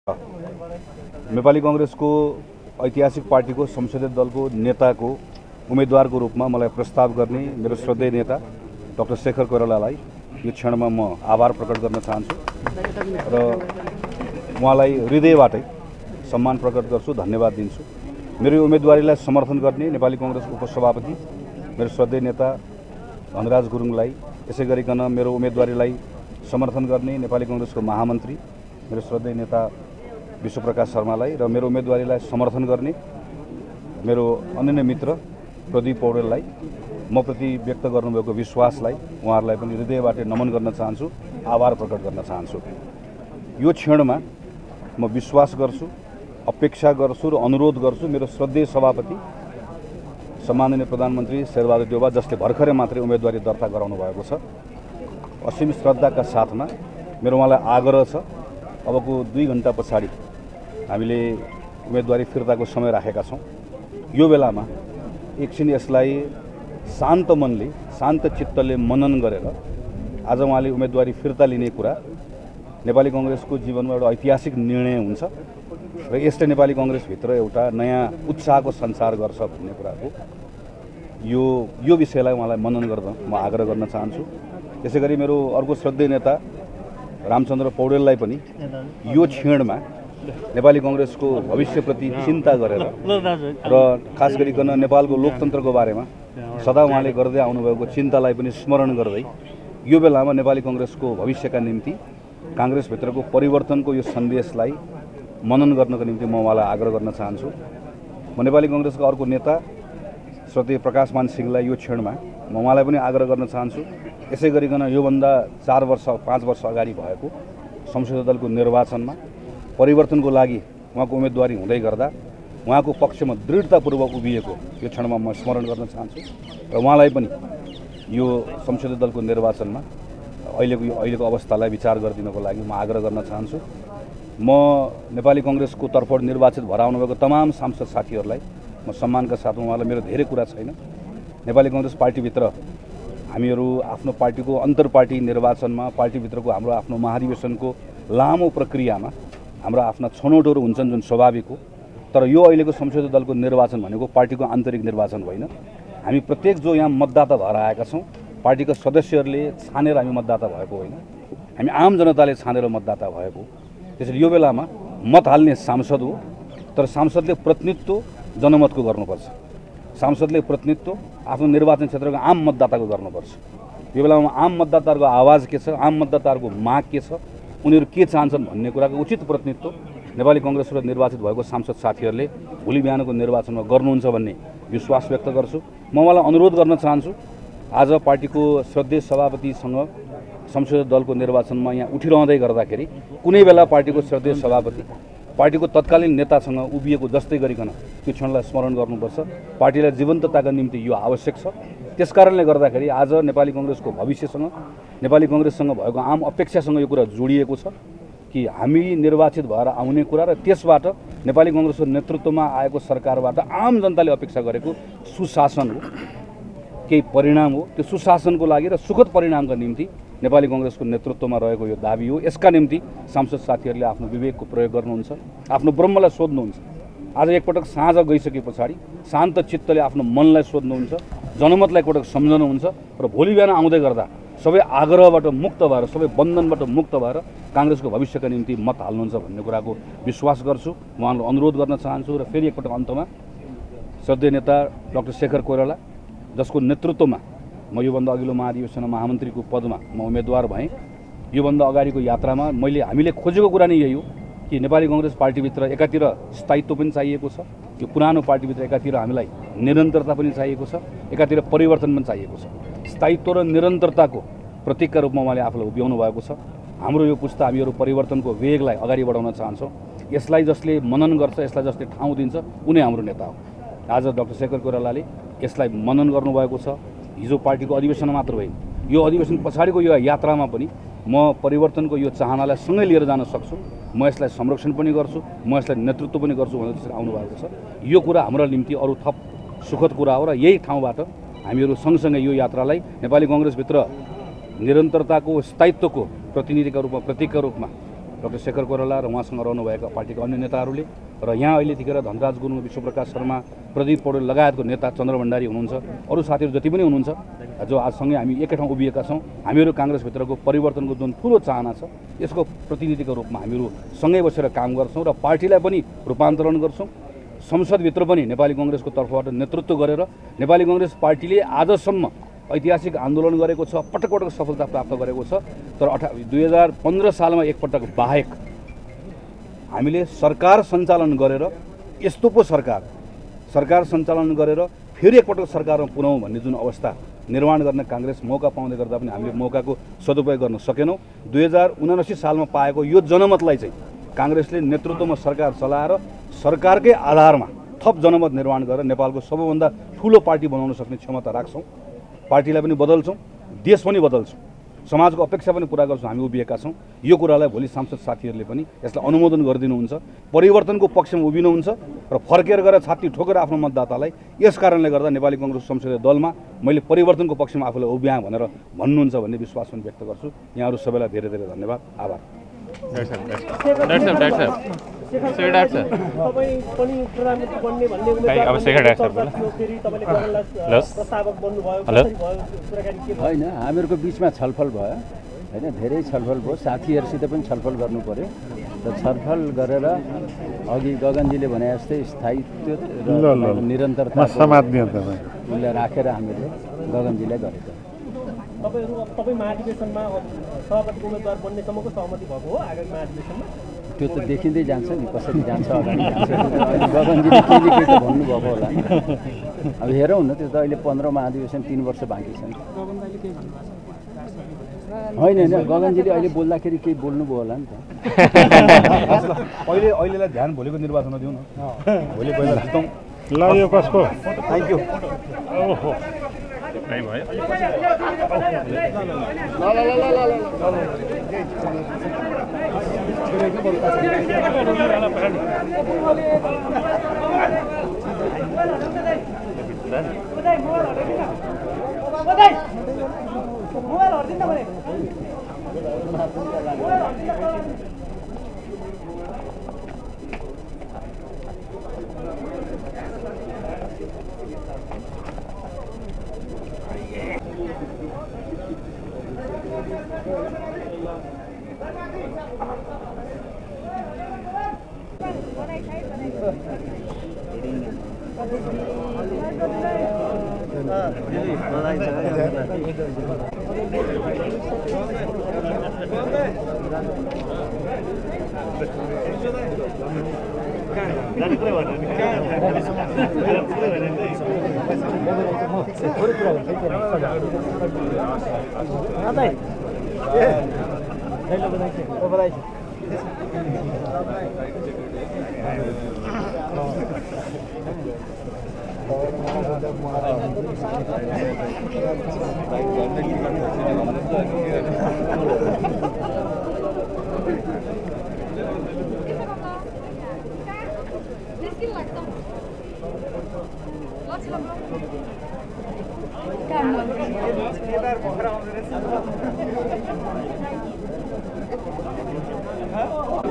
नेपाली कांग्रेसको ऐतिहासिक पार्टीको संसदीय दलको नेताको उम्मेदवारको रूपमा मलाई प्रस्ताव गर्ने मेरो श्रद्धेय नेता डाक्टर शेखर कोइरालालाई यो क्षणमा म आभार प्रकट गर्न चाहन्छु र उहाँलाई हृदयबाटै सम्मान प्रकट गर्छु, धन्यवाद दिन्छु। मेरो यो उम्मेदवारीलाई समर्थन गर्ने नेपाली कांग्रेसको उपसभापति मेरो श्रद्धेय नेता धनराज गुरुङलाई, यसै गरिकन मेरो उम्मेदवारीलाई समर्थन गर्ने नेपाली कांग्रेसको महामन्त्री मेरो श्रद्धेय नेता विश्वप्रकाश शर्मालाई र मेरो उम्मेदवारीलाई समर्थन गर्ने मेरो अनन्य मित्र प्रदीप पौडेललाई म प्रति व्यक्त गर्नुभएको विश्वासलाई उहाँहरूलाई पनि हृदयबाट नमन गर्न चाहन्छु, आभार प्रकट गर्न चाहन्छु। यो क्षणमा म विश्वास गर्छु, अपेक्षा गर्छु र अनुरोध गर्छु मेरो श्रद्धेय सभापति सम्माननीय प्रधानमन्त्री शेरबहादुर देउवा, जसले भर्खरै मात्रै उम्मेदवारी दर्ता गराउनु भएको छ, असीम श्रद्धाका साथमा मेरो उहाँलाई आग्रह छ, अबको 2 घण्टा पछाडि हामीले उम्मेदवारी फिर्ताको समय राखेका छौँ। यो बेलामा एकछिन यसलाई शान्त मनले, शान्त चित्तले मनन गरेर आज उहाँले उम्मेदवारी फिर्ता लिने कुरा नेपाली कांग्रेसको जीवनमा एउटा ऐतिहासिक निर्णय हुन्छ र यसले नेपाली कांग्रेसभित्र एउटा नयाँ उत्साहको सञ्चार गर्छ भन्ने कुराको यो विषयलाई उहाँलाई मनन गर्न म आग्रह गर्न चाहन्छु। त्यसैगरी मेरो अर्को श्रद्धेय नेता रामचन्द्र पौडेललाई पनि यो क्षणमा नेपाली कांग्रेसको भविष्यप्रति चिन्ता गरेर र खास गरिकन नेपालको लोकतन्त्रको बारेमा सदा उहाँले गर्दै आउनुभएको चिन्तालाई पनि स्मरण गर्दै यो बेलामा नेपाली कांग्रेसको भविष्यका निम्ति कांग्रेसभित्रको परिवर्तनको यो सन्देशलाई मनन गर्नको निम्ति म उहाँलाई आग्रह गर्न चाहन्छु। म नेपाली कांग्रेसको अर्को नेता श्रद्धेय प्रकाशमान सिंहलाई यो क्षणमा म उहाँलाई पनि आग्रह गर्न चाहन्छु, यसै गरिकन योभन्दा 4 वर्ष 5 वर्ष अगाडि भएको संसदीय दलको निर्वाचनमा परिवर्तनको लागि उहाँको उम्मेदवारी हुँदै गर्दा उहाँको पक्षमा दृढतापूर्वक उभिएको यो क्षणमा म स्मरण गर्न चाहन्छु र उहाँलाई पनि यो संसदीय दलको निर्वाचनमा अहिलेको अवस्थालाई विचार गरिदिनको लागि म आग्रह गर्न चाहन्छु। म नेपाली कांग्रेसको तर्फबाट निर्वाचित भएर आउनुभएको तमाम सांसद साथीहरूलाई म सम्मानका साथमा उहाँलाई मेरो धेरै कुरा छैन। नेपाली कांग्रेस पार्टीभित्र हामीहरू आफ्नो पार्टीको अन्तर्पार्टी निर्वाचनमा पार्टीभित्रको हाम्रो आफ्नो महाधिवेशनको लामो प्रक्रियामा हाम्रा आफ्ना छनौटहरू हुन्छन् जुन स्वाभाविक हो, तर यो अहिलेको संसदीय दलको निर्वाचन भनेको पार्टीको आन्तरिक निर्वाचन होइन। हामी प्रत्येक जो यहाँ मतदाता भएर आएका छौँ, पार्टीका सदस्यहरूले छानेर हामी मतदाता भएको होइन, हामी आम जनताले छानेर मतदाता भएको। त्यसैले यो बेलामा मत हाल्ने सांसद हो, तर सांसदले प्रतिनिधित्व जनमतको गर्नुपर्छ। सांसदले प्रतिनिधित्व आफ्नो निर्वाचन क्षेत्रको आम मतदाताको गर्नुपर्छ। यो बेलामा आम मतदाताहरूको आवाज के छ, आम मतदाताहरूको माग के छ, उनीहरू के चाहन्छन् भन्ने कुराको उचित प्रतिनिधित्व नेपाली कांग्रेसबाट निर्वाचित भएको सांसद साथीहरूले भोलि बिहानको निर्वाचनमा गर्नुहुन्छ भन्ने विश्वास व्यक्त गर्छु। म उहाँलाई अनुरोध गर्न चाहन्छु, आज पार्टीको श्रद्धेय सभापतिसँग संसदीय दलको निर्वाचनमा यहाँ उठिरहँदै गर्दाखेरि कुनै बेला पार्टीको श्रद्धेय सभापति पार्टीको तत्कालीन नेतासँग उभिएको जस्तै गरिकन त्यो क्षणलाई स्मरण गर्नुपर्छ। पार्टीलाई जीवन्तताका निम्ति यो आवश्यक छ। त्यसकारणले गर्दाखेरि आज नेपाली कांग्रेसको भविष्यसँग, नेपाली कांग्रेससँग भएको आम अपेक्षासँग यो कुरा जोडिएको छ कि हामी निर्वाचित भएर आउने कुरा र त्यसबाट नेपाली कांग्रेसको नेतृत्वमा आएको सरकारबाट आम जनताले अपेक्षा गरेको सुशासन हो, केही परिणाम हो। त्यो सुशासनको लागि र सुखद परिणामका निम्ति नेपाली कांग्रेसको नेतृत्वमा रहेको यो दाबी हो। यसका निम्ति सांसद साथीहरूले आफ्नो विवेकको प्रयोग गर्नुहुन्छ, आफ्नो ब्रह्मलाई सोध्नुहुन्छ। आज एकपटक साँझ गइसके पछाडि शान्त चित्तले आफ्नो मनलाई सोध्नुहुन्छ, जनमतलाई एकपटक सम्झनुहुन्छ र भोलि बिहान आउँदै गर्दा सबै आग्रहबाट मुक्त भएर, सबै बन्धनबाट मुक्त भएर कांग्रेसको भविष्यका निम्ति मत हाल्नुहुन्छ भन्ने कुराको विश्वास गर्छु। म उहाँलाई अनुरोध गर्न चाहन्छु र फेरि एकपटक अन्तमा श्रद्धेय नेता डाक्टर शेखर कोइराला, जसको नेतृत्वमा म योभन्दा अघिल्लो महाधिवेशनमा महामन्त्रीको पदमा म उम्मेदवार भएँ, योभन्दा अगाडिको यात्रामा हामीले खोजेको कुरा नै यही हो कि नेपाली कांग्रेस पार्टीभित्र एकातिर स्थायित्व पनि चाहिएको छ, यो पुरानो पार्टीभित्र एकातिर हामीलाई निरन्तरता पनि चाहिएको छ, एकातिर परिवर्तन पनि चाहिएको छ। स्थायित्व र निरन्तरताको प्रतीकका रूपमा उहाँले आफूलाई उभ्याउनु भएको छ। हाम्रो यो पुस्ता हामीहरू परिवर्तनको वेगलाई अगाडि बढाउन चाहन्छौँ। यसलाई जसले मनन गर्छ, यसलाई जसले ठाउँ दिन्छ, उनी हाम्रो नेता हो। आज डाक्टर शेखर कोइरालाले यसलाई मनन गर्नुभएको छ। हिजो पार्टीको अधिवेशन मात्र होइन, यो अधिवेशन पछाडिको यो यात्रामा पनि म परिवर्तनको यो चाहनालाई सँगै लिएर जान सक्छु। म यसलाई संरक्षण पनि गर्छु, म यसलाई नेतृत्व पनि गर्छु भनेर त्यसरी आउनुभएको छ। यो कुरा हाम्रो निम्ति अरू थप सुखद कुरा हो र यही ठाउँबाट हामीहरू सँगसँगै यो यात्रालाई नेपाली कांग्रेसभित्र निरन्तरताको, स्थायित्वको प्रतिनिधिका रूपमा, प्रतीकका रूपमा डाक्टर शेखर कोइराला र उहाँसँग रहनुभएका पार्टीका अन्य नेताहरूले र यहाँ अहिले यतिखेर धनराज गुरुङ, विश्वप्रकाश शर्मा, प्रदीप पौडेल लगायतको नेता चन्द्र भण्डारी हुनुहुन्छ, अरू साथीहरू जति पनि हुनुहुन्छ जो आजसँगै हामी एकै ठाउँ उभिएका छौँ। हामीहरू काङ्ग्रेसभित्रको परिवर्तनको जुन ठुलो चाहना छ यसको प्रतिनिधिको रूपमा हामीहरू सँगै बसेर काम गर्छौँ र पार्टीलाई पनि रूपान्तरण गर्छौँ। संसदभित्र पनि नेपाली कांग्रेसको तर्फबाट नेतृत्व गरेर नेपाली कांग्रेस पार्टीले आजसम्म ऐतिहासिक आन्दोलन गरेको छ, पटक पटक सफलता प्राप्त गरेको छ। तर 2015 सालमा एकपटक बाहेक हामीले सरकार सञ्चालन गरेर यस्तो पो सरकार सञ्चालन गरेर फेरि एकपटक सरकारमा पुर्याउँ भन्ने जुन अवस्था निर्माण गर्न कांग्रेस मौका पाउँदै गर्दा पनि हामीले मौकाको सदुपयोग गर्न सकेनौँ। 2079 सालमा पाएको यो जनमतलाई चाहिँ कांग्रेसले नेतृत्वमा सरकार चलाएर सरकारकै आधारमा थप जनमत निर्माण गरेर नेपालको सबैभन्दा ठुलो पार्टी बनाउन सक्ने क्षमता राख्छौँ। पार्टीलाई पनि बदल्छौँ, देश पनि बदल्छौँ, समाजको अपेक्षा पनि पूरा गर्छौँ। हामी उभिएका छौँ। यो कुरालाई भोलि सांसद साथीहरूले पनि यसलाई अनुमोदन गरिदिनुहुन्छ, परिवर्तनको पक्षमा उभिनुहुन्छ र फर्केर गएर छाती ठोकेर आफ्नो मतदातालाई यस कारणले गर्दा नेपाली कांग्रेस संसदीय दलमा मैले परिवर्तनको पक्षमा आफूलाई उभ्याएँ भनेर भन्नुहुन्छ भन्ने विश्वास पनि व्यक्त गर्छु। यहाँहरू सबैलाई धेरै धेरै धन्यवाद, आभार। होइन, हामीहरूको बिचमा छलफल भयो होइन, धेरै छलफल भयो, साथीहरूसित पनि छलफल गर्नु पर्यो र छलफल गरेर अघि गगनजीले भने जस्तै स्थायित्व र निरन्तरता उसलाई राखेर हामीले गगनजीलाई गरेको। तपाईँ महाधिवेशनमा सभापतिको उम्मेदवार बन्नेसम्मको सहमति भएको हो आगामी महाधिवेशनमा? त्यो त देखिँदै जान्छ नि, कसरी जान्छ अगाडि जान्छ। अहिले गगनजीले केही केही त भन्नुभएको होला। अब हेरौँ न, त्यो त अहिले 15 महाधिवेशन 3 वर्ष बाँकी छ नि। होइन होइन, गगनजीले अहिले बोल्दाखेरि केही बोल्नुभयो होला नि त। अहिलेलाई ध्यान भोलिको निर्वाचनमा दिउँ न, भोलि पहिला जितौँ। ल यो कसको? Thank you. Come on.